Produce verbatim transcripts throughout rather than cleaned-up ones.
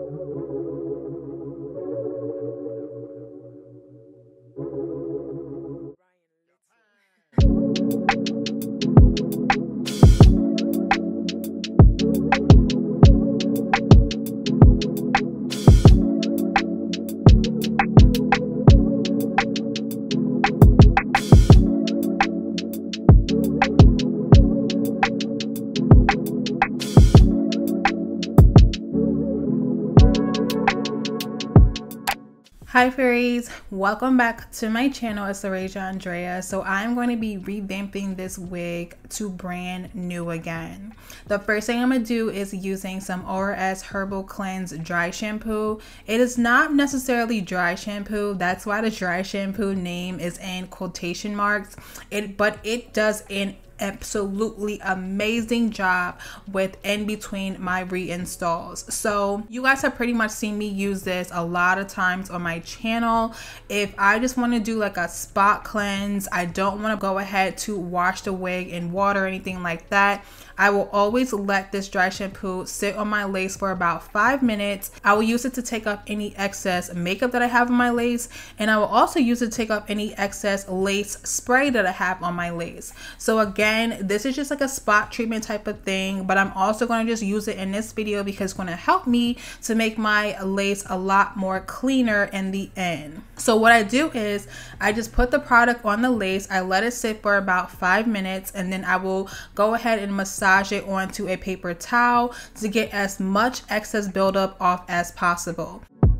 Hi fairies, welcome back to my channel. It's Arasia Andrea. So I'm going to be revamping this wig to brand new again. The first thing I'm going to do is using some O R S Herbal Cleanse dry shampoo. It is not necessarily dry shampoo. That's why the dry shampoo name is in quotation marks. It but it does an absolutely amazing job with in between my reinstalls. So you guys have pretty much seen me use this a lot of times on my channel. If I just want to do like a spot cleanse, I don't want to go ahead to wash the wig in water or anything like that, I will always let this dry shampoo sit on my lace for about five minutes. I will use it to take off any excess makeup that I have on my lace, and I will also use it to take off any excess lace spray that I have on my lace. So again, this is just like a spot treatment type of thing, but I'm also going to just use it in this video because it's going to help me to make my lace a lot more cleaner in the end. So what I do is I just put the product on the lace, I let it sit for about five minutes, and then I will go ahead and massage it onto a paper towel to get as much excess buildup off as possible.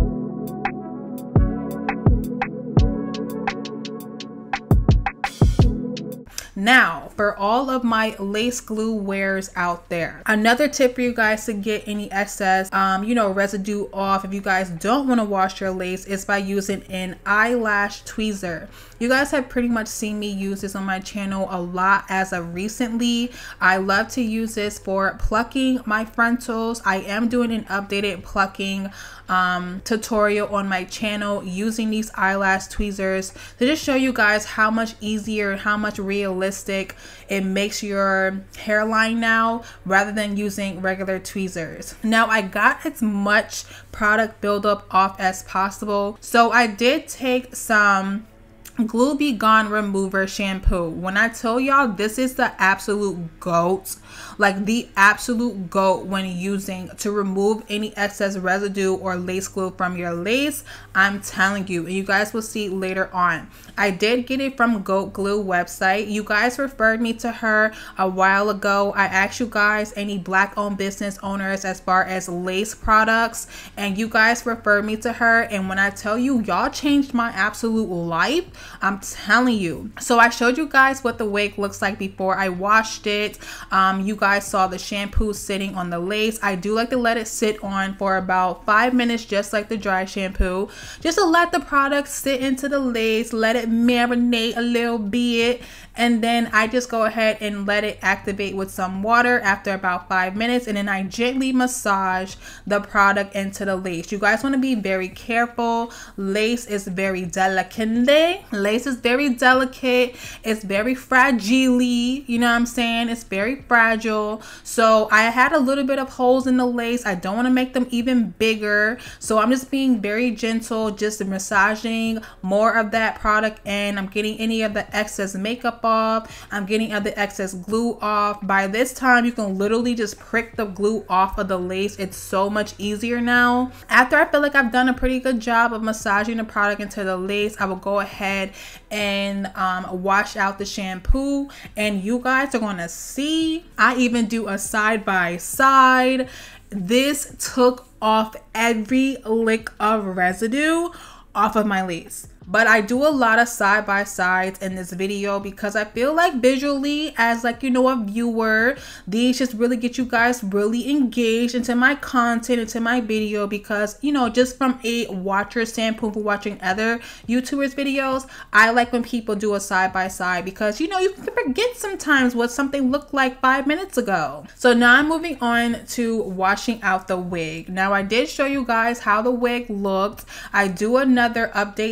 Now, for all of my lace glue wearers out there, another tip for you guys to get any excess, um, you know, residue off if you guys don't want to wash your lace is by using an eyelash tweezer. You guys have pretty much seen me use this on my channel a lot as of recently. I love to use this for plucking my frontals. I am doing an updated plucking um, tutorial on my channel using these eyelash tweezers to just show you guys how much easier, how much realistic it makes your hairline now rather than using regular tweezers. Now, I got as much product buildup off as possible, so I did take some Glue Be Gone Remover shampoo. When I tell y'all, this is the absolute GOAT, like the absolute GOAT when using to remove any excess residue or lace glue from your lace. I'm telling you, and you guys will see later on. I did get it from Goat Glue website. You guys referred me to her a while ago. I asked you guys any black owned business owners as far as lace products, and you guys referred me to her, and when I tell you, y'all changed my absolute life, I'm telling you. So I showed you guys what the wig looks like before I washed it. Um, you guys saw the shampoo sitting on the lace. I do like to let it sit on for about five minutes, just like the dry shampoo, just to let the product sit into the lace, let it marinate a little bit, and then I just go ahead and let it activate with some water after about five minutes, and then I gently massage the product into the lace. You guys want to be very careful. Lace is very delicate. Lace is very delicate. It's very fragile. You know what I'm saying? It's very fragile. So I had a little bit of holes in the lace. I don't want to make them even bigger. So I'm just being very gentle, just massaging more of that product in. I'm getting any of the excess makeup off. I'm getting other excess glue off. By this time, you can literally just prick the glue off of the lace. It's so much easier now. After I feel like I've done a pretty good job of massaging the product into the lace, I will go ahead and um, wash out the shampoo, and you guys are gonna see I even do a side by side. This took off every lick of residue off of my lace. But I do a lot of side by sides in this video because I feel like visually, as like, you know, a viewer, these just really get you guys really engaged into my content, into my video, because, you know, just from a watcher standpoint for watching other YouTubers videos, I like when people do a side by side because, you know, you can forget sometimes what something looked like five minutes ago. So now I'm moving on to washing out the wig. Now I did show you guys how the wig looked. I do another update side by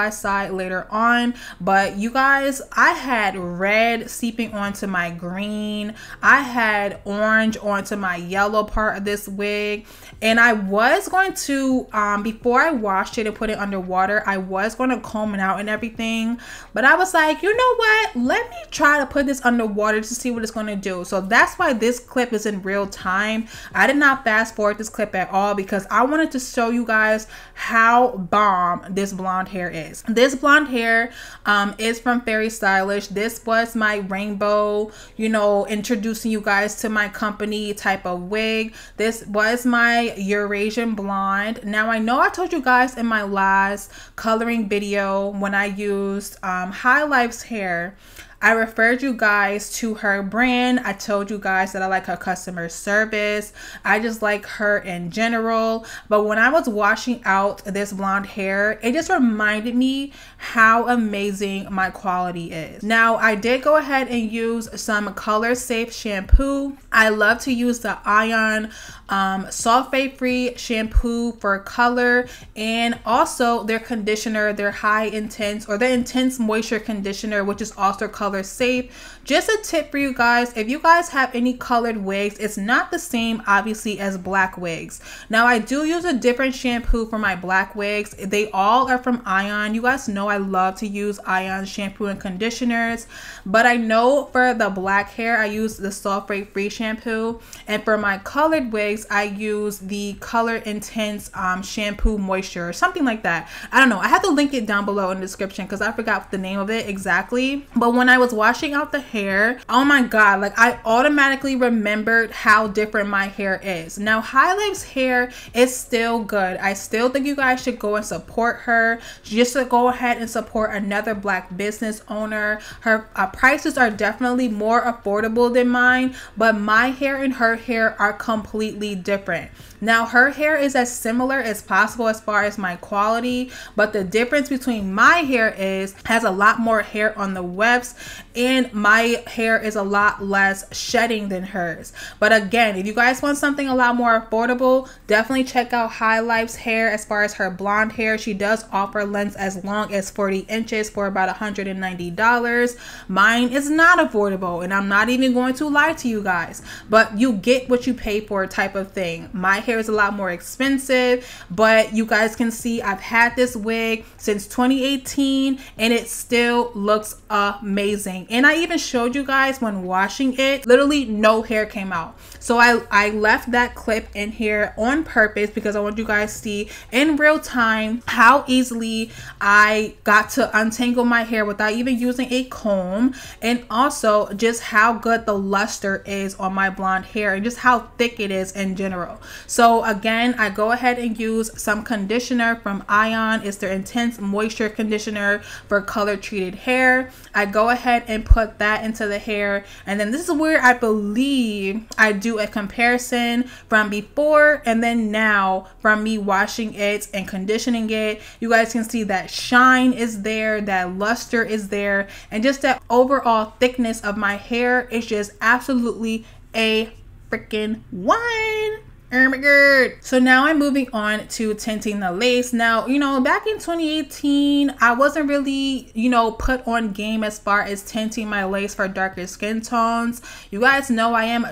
guys side later on. But you guys, I had red seeping onto my green. I had orange onto my yellow part of this wig. And I was going to, um, before I washed it and put it underwater, I was going to comb it out and everything. But I was like, you know what? Let me try to put this underwater to see what it's going to do. So that's why this clip is in real time. I did not fast forward this clip at all because I wanted to show you guys how bomb this blonde hair is. This blonde hair um, is from Fairy Stylish. This was my rainbow, you know, introducing you guys to my company type of wig. This was my Eurasian blonde. Now I know I told you guys in my last coloring video when I used um, High Life's hair, I referred you guys to her brand. I told you guys that I like her customer service. I just like her in general. But when I was washing out this blonde hair, it just reminded me how amazing my quality is. Now, I did go ahead and use some Color Safe shampoo. I love to use the Ion um, sulfate-free shampoo for color, and also their conditioner, their high intense or the intense moisture conditioner, which is also color safe. Just a tip for you guys, if you guys have any colored wigs, it's not the same obviously as black wigs. Now I do use a different shampoo for my black wigs. They all are from Ion. You guys know I love to use Ion shampoo and conditioners, but I know for the black hair I use the sulfate free shampoo, and for my colored wigs I use the Color Intense um, shampoo moisture or something like that. I don't know, I have to link it down below in the description because I forgot the name of it exactly. But when I was washing out the hair, oh my god, like I automatically remembered how different my hair is. Now High Life's hair is still good. I still think you guys should go and support her, just to go ahead and support another black business owner. Her uh, prices are definitely more affordable than mine, but my hair and her hair are completely different. Now her hair is as similar as possible as far as my quality, but the difference between my hair is has a lot more hair on the wefts, and my hair is a lot less shedding than hers. But again, if you guys want something a lot more affordable, definitely check out High Life's hair. As far as her blonde hair, she does offer lengths as long as forty inches for about one hundred ninety dollars. Mine is not affordable, and I'm not even going to lie to you guys, but you get what you pay for type of thing. My hair is a lot more expensive, but you guys can see I've had this wig since twenty eighteen and it still looks amazing. And I even showed you guys when washing it, literally no hair came out. So I, I left that clip in here on purpose because I want you guys to see in real time how easily I got to untangle my hair without even using a comb, and also just how good the luster is on my blonde hair and just how thick it is in general. So again, I go ahead and use some conditioner from Ion. It's their Intense Moisture Conditioner for color treated hair. I go ahead and put that into the hair, and then this is where I believe I do a comparison from before and then now from me washing it and conditioning it. You guys can see that shine is there, that luster is there, and just that overall thickness of my hair is just absolutely a freaking one. Oh my god. So now I'm moving on to tinting the lace. Now, you know, back in twenty eighteen, I wasn't really, you know, put on game as far as tinting my lace for darker skin tones. You guys know I am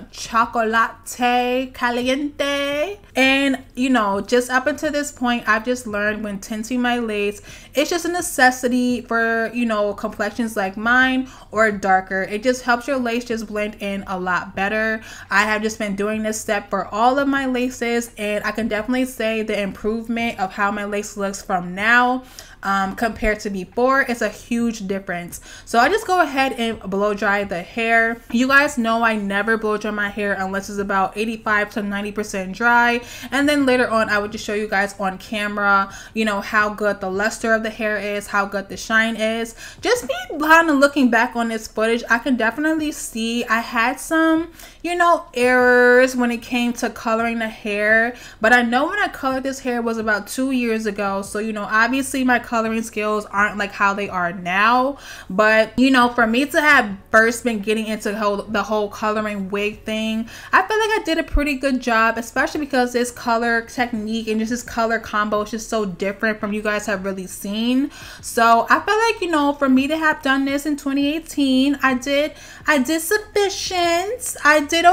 chocolate caliente. And, you know, just up until this point, I've just learned when tinting my lace, it's just a necessity for, you know, complexions like mine or darker. It just helps your lace just blend in a lot better. I have just been doing this step for all of my laces, and I can definitely say the improvement of how my lace looks from now um, compared to before is a huge difference. So I just go ahead and blow dry the hair. You guys know I never blow dry my hair unless it's about eighty-five to ninety percent dry, and then later on I would just show you guys on camera, you know, how good the luster of the hair is, how good the shine is. Just me kind of looking back on this footage, I can definitely see I had some, you know, errors when it came to coloring the hair, but I know when I colored this hair was about two years ago, so you know, obviously my coloring skills aren't like how they are now. But you know, for me to have first been getting into the whole, the whole coloring wig thing, I feel like I did a pretty good job, especially because this color technique and just this color combo is just so different from you guys have really seen. So I feel like, you know, for me to have done this in twenty eighteen, I did I did sufficient. I did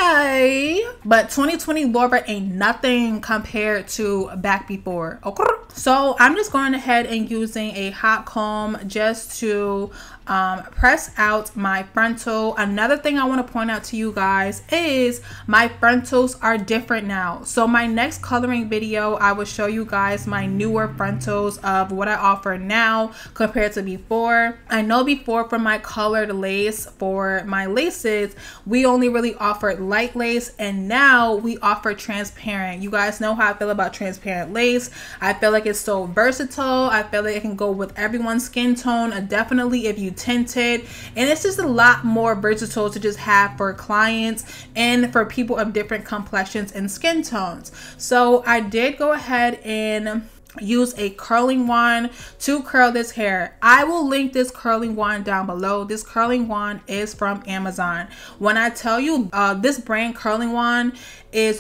okay. But twenty twenty Laura ain't nothing compared to back before. Okay. So I'm just going ahead and using a hot comb just to um, press out my frontal. Another thing I want to point out to you guys is my frontals are different now. So my next coloring video, I will show you guys my newer frontals of what I offer now compared to before. I know before for my colored lace, for my laces, we only really offered light lace, and now we offer transparent. You guys know how I feel about transparent lace. I feel like it's so versatile. I feel like it can go with everyone's skin tone, uh, definitely if you tinted, and it's just a lot more versatile to just have for clients and for people of different complexions and skin tones. So I did go ahead and use a curling wand to curl this hair. I will link this curling wand down below. This curling wand is from Amazon. When I tell you uh, this brand curling wand is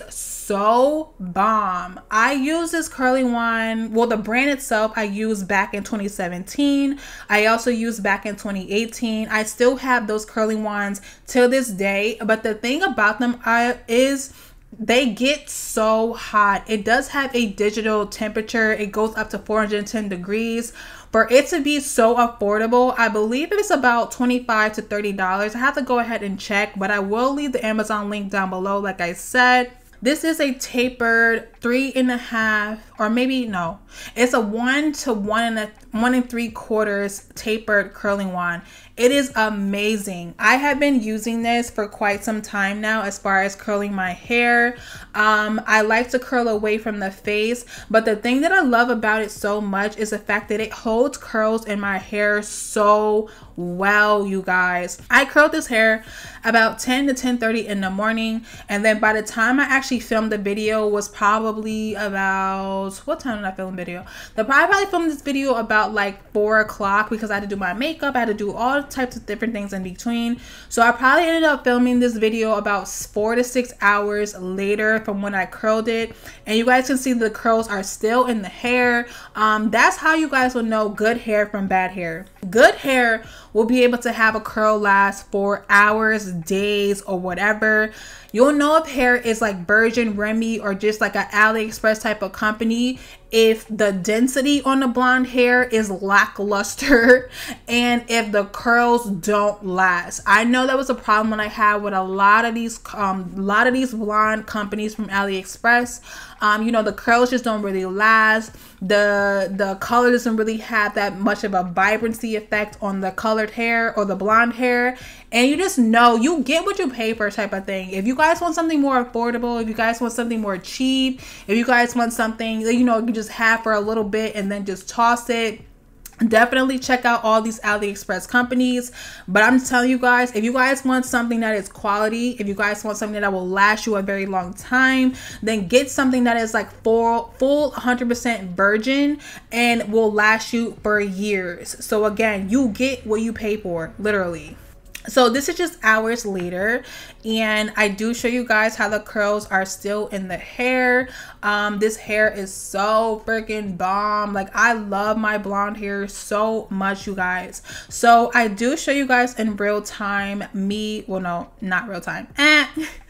so bomb. I use this curling wand, well, the brand itself I used back in twenty seventeen. I also used back in twenty eighteen. I still have those curling wands till this day, but the thing about them uh, is they get so hot. It does have a digital temperature. It goes up to four hundred ten degrees. For it to be so affordable, I believe it's about twenty-five to thirty dollars. I have to go ahead and check, but I will leave the Amazon link down below like I said. This is a tapered three and a half, or maybe no, it's a one to one and a one and three quarters tapered curling wand. It is amazing. I have been using this for quite some time now as far as curling my hair. Um, I like to curl away from the face, but the thing that I love about it so much is the fact that it holds curls in my hair so well, you guys. I curled this hair about ten to ten thirty in the morning, and then by the time I actually filmed the video was probably about, what time did I film the video? The I probably filmed this video about like four o'clock because I had to do my makeup, I had to do all types of different things in between. So I probably ended up filming this video about four to six hours later from when I curled it, and you guys can see the curls are still in the hair. Um, that's how you guys will know good hair from bad hair. Good hair will be able to have a curl last for hours, days, or whatever. You'll know if hair is like Virgin, Remy, or just like an AliExpress type of company if the density on the blonde hair is lackluster and if the curls don't last. I know that was a problem when I had with a lot of these um a lot of these blonde companies from AliExpress. Um, you know, the curls just don't really last. The the color doesn't really have that much of a vibrancy effect on the colored hair or the blonde hair. And you just know you get what you pay for type of thing. If you guys want something more affordable, if you guys want something more cheap, if you guys want something that, you know, you can just have for a little bit and then just toss it, definitely check out all these AliExpress companies. But I'm telling you guys, if you guys want something that is quality, if you guys want something that will last you a very long time, then get something that is like full full one hundred percent virgin and will last you for years. So again, you get what you pay for, literally. So this is just hours later, and I do show you guys how the curls are still in the hair. Um, this hair is so freaking bomb. Like, I love my blonde hair so much, you guys. So I do show you guys in real time me, well, no, not real time. Eh.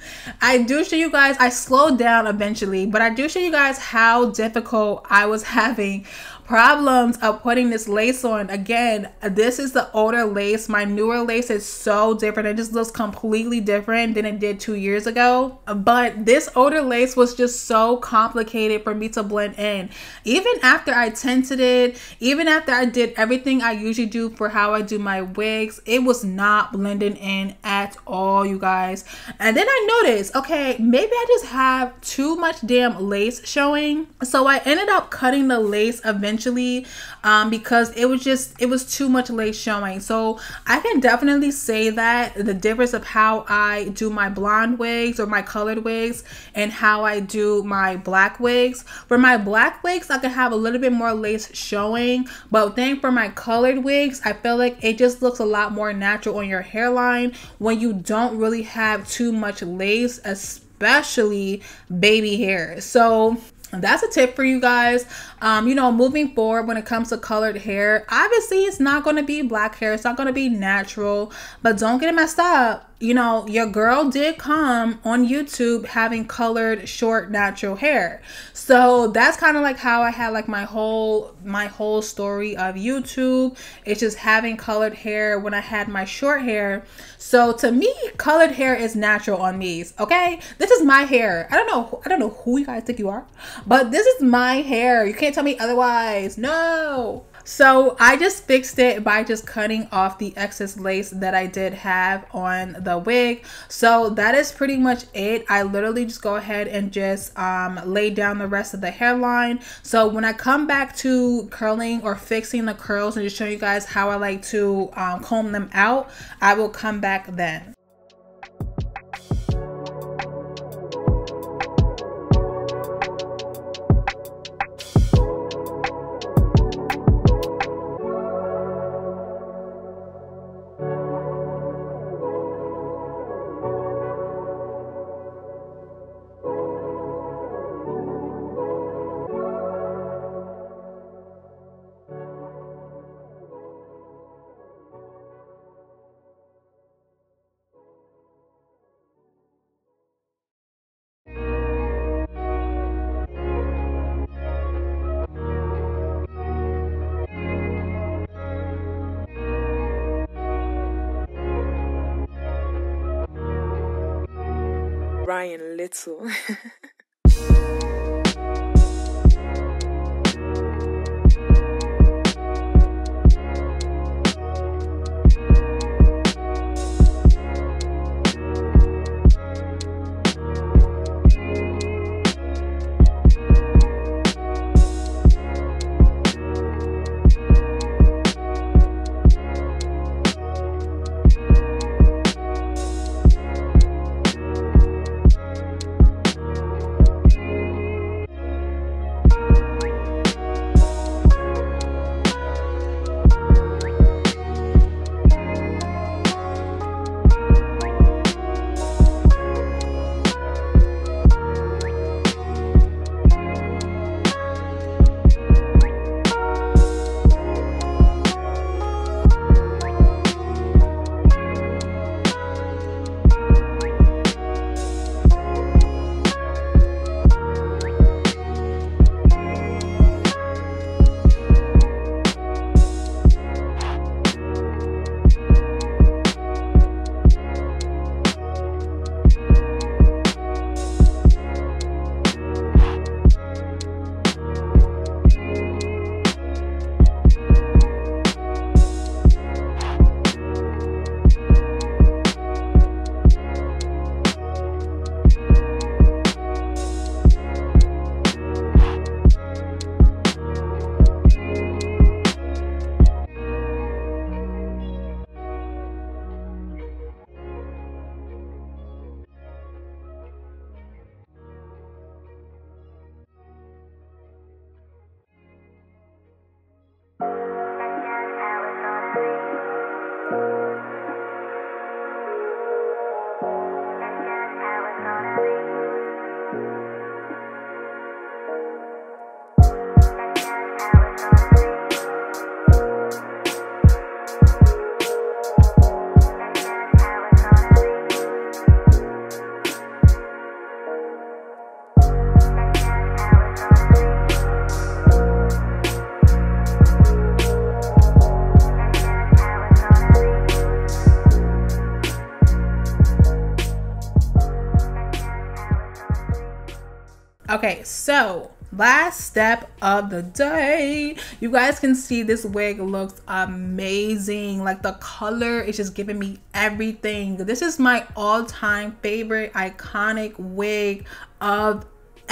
I do show you guys, I slowed down eventually, but I do show you guys how difficult I was having problems of putting this lace on. Again, this is the older lace. My newer lace is so different. It just looks completely different than it did two years ago. But this older lace was just so complicated for me to blend in. Even after I tinted it, even after I did everything I usually do for how I do my wigs, it was not blending in at all, you guys. And then I noticed, okay, maybe I just have too much damn lace showing. So I ended up cutting the lace eventually eventually, um, because it was just, it was too much lace showing. So I can definitely say that the difference of how I do my blonde wigs or my colored wigs and how I do my black wigs. For my black wigs, I can have a little bit more lace showing, but then for my colored wigs, I feel like it just looks a lot more natural on your hairline when you don't really have too much lace, especially baby hair. So that's a tip for you guys. Um, you know, moving forward when it comes to colored hair, obviously it's not going to be black hair. It's not going to be natural, but don't get it messed up. You know, your girl did come on YouTube having colored short natural hair. So that's kind of like how I had like my whole my whole story of YouTube. It's just having colored hair when I had my short hair. So to me, colored hair is natural on me. Okay, this is my hair. I don't know. I don't know who you guys think you are, but this is my hair. You can't tell me otherwise. No. So I just fixed it by just cutting off the excess lace that I did have on the wig. So that is pretty much it. I literally just go ahead and just um, lay down the rest of the hairline. So when I come back to curling or fixing the curls and just show you guys how I like to um, comb them out, I will come back then. Ryan Little. Okay, so last step of the day, you guys can see this wig looks amazing. Like the color is just giving me everything. This is my all-time favorite iconic wig of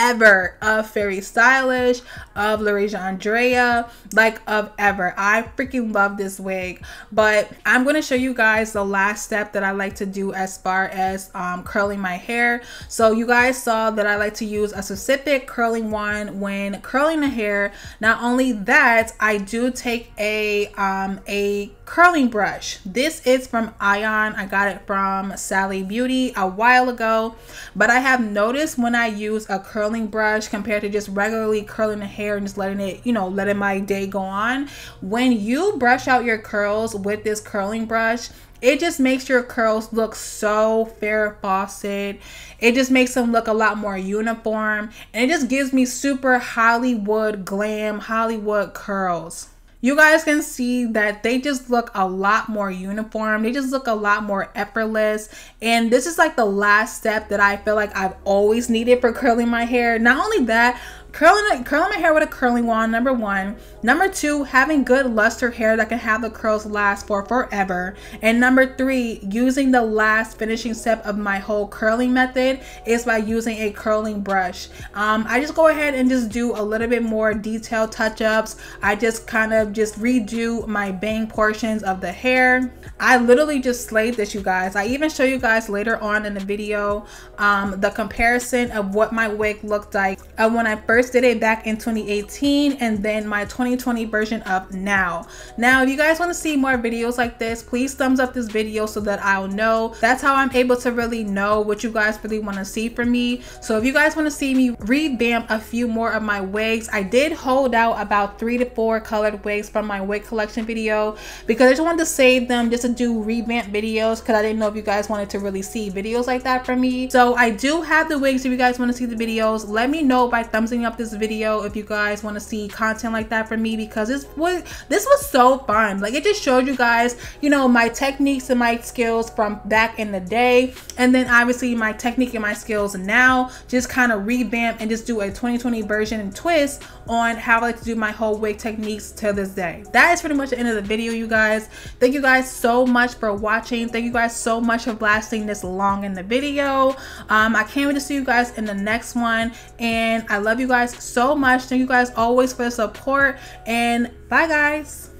ever of Fairy Stylish, of LaRasia Andrea, like of ever. I freaking love this wig. But I'm going to show you guys the last step that I like to do as far as um, curling my hair. So you guys saw that I like to use a specific curling wand when curling the hair. Not only that, I do take a um, a curling brush. This is from Ion. I got it from Sally Beauty a while ago, but I have noticed when I use a curling brush compared to just regularly curling the hair and just letting it, you know, letting my day go on, when you brush out your curls with this curling brush, it just makes your curls look so Farrah Fawcett. It just makes them look a lot more uniform, and it just gives me super Hollywood glam, Hollywood curls. You guys can see that they just look a lot more uniform. They just look a lot more effortless. And this is like the last step that I feel like I've always needed for curling my hair. Not only that, Curling, curling my hair with a curling wand, number one. Number two, having good luster hair that can have the curls last for forever. And number three, using the last finishing step of my whole curling method is by using a curling brush. Um, I just go ahead and just do a little bit more detailed touch-ups. I just kind of just redo my bang portions of the hair. I literally just slayed this, you guys. I even show you guys later on in the video um, the comparison of what my wig looked like uh, when I first did it back in twenty eighteen, and then my twenty twenty version of now. Now, if you guys want to see more videos like this, please thumbs up this video so that I'll know. That's how I'm able to really know what you guys really want to see from me. So if you guys want to see me revamp a few more of my wigs, I did hold out about three to four colored wigs from my wig collection video because I just wanted to save them just to do revamp videos, because I didn't know if you guys wanted to really see videos like that from me. So I do have the wigs. If you guys want to see the videos, let me know by thumbsing up this video if you guys want to see content like that from me, because this was this was so fun. Like, it just showed you guys, you know, my techniques and my skills from back in the day, and then obviously my technique and my skills now, just kind of revamp and just do a twenty twenty version and twist on how I like to do my whole wig techniques to this day. That is pretty much the end of the video, you guys. Thank you guys so much for watching. Thank you guys so much for lasting this long in the video. um I can't wait to see you guys in the next one, and I love you guys so much. Thank you guys always for the support, and bye guys.